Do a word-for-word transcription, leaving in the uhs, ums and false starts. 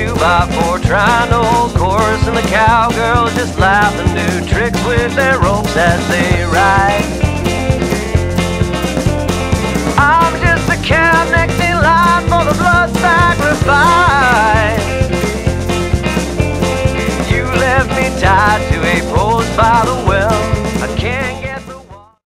two by four trying to hold course, and the cowgirls just laugh and do tricks with their ropes as they ride.